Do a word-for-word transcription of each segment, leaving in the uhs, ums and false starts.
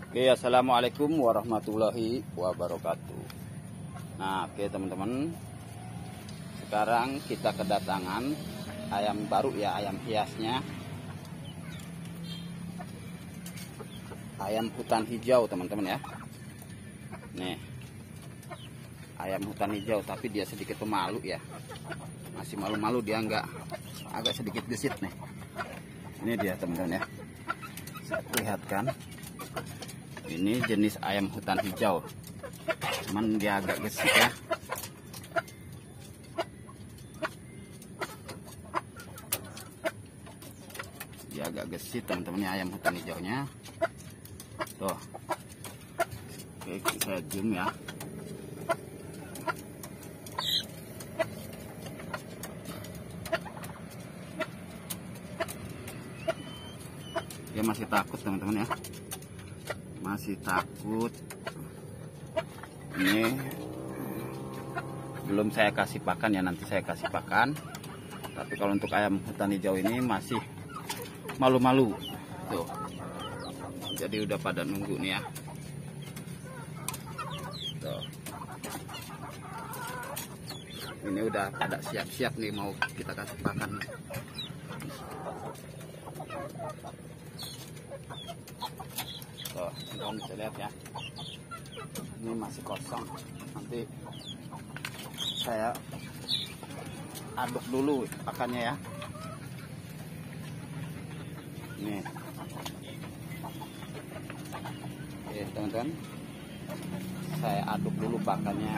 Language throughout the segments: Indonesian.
Oke, assalamualaikum warahmatullahi wabarakatuh. Nah, oke teman-teman, sekarang kita kedatangan ayam baru ya, ayam hiasnya, ayam hutan hijau teman-teman ya. Nih, ayam hutan hijau, tapi dia sedikit pemalu ya, masih malu-malu, dia enggak, agak sedikit gesit nih. Ini dia teman-teman ya, saya perlihatkan. Ini jenis ayam hutan hijau, cuman dia agak gesit ya. Dia agak gesit teman-teman ya, ayam hutan hijaunya. Tuh, oke, saya zoom ya. Dia masih takut teman-teman ya, masih takut. Ini belum saya kasih pakan ya, nanti saya kasih pakan. Tapi kalau untuk ayam hutan hijau ini masih malu-malu tuh, jadi udah pada nunggu nih ya tuh. Ini udah pada siap-siap nih, mau kita kasih pakan. Tuh, kalian bisa lihat ya, ini masih kosong. Nanti saya aduk dulu pakannya ya. Nih, oke teman-teman, saya aduk dulu pakannya.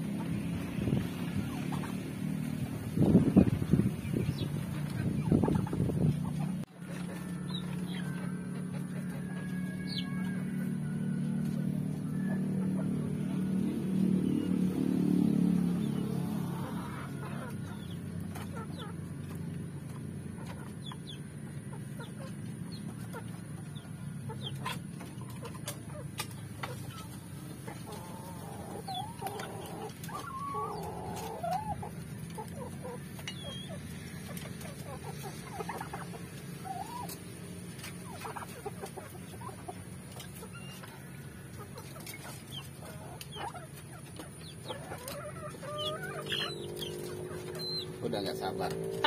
Udah nggak sabar.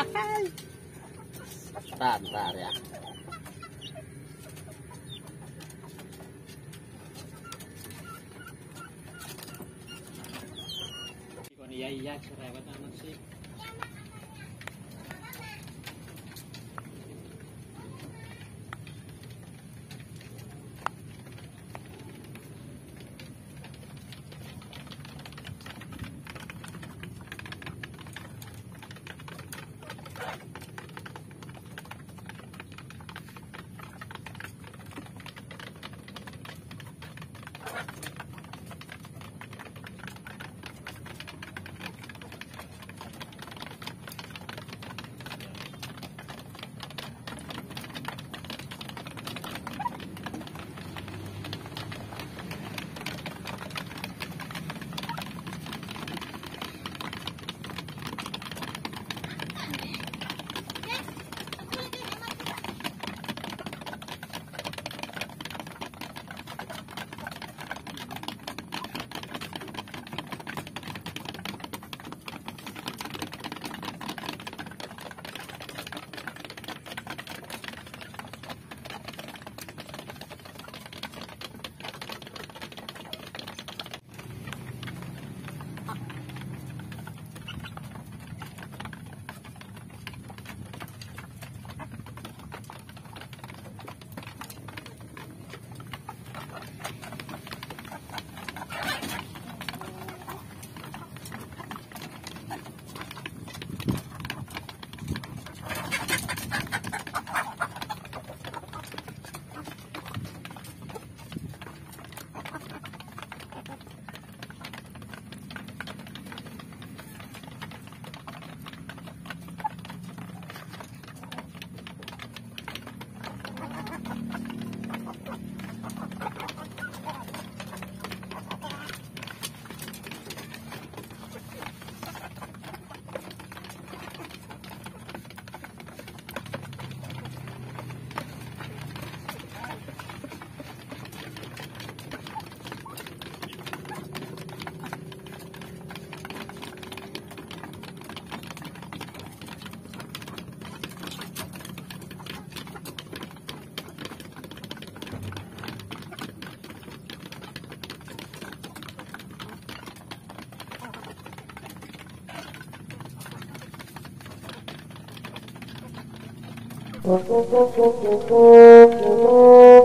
Ntar, ntar ya. Iya iya, cerewet amat sih. Thank you.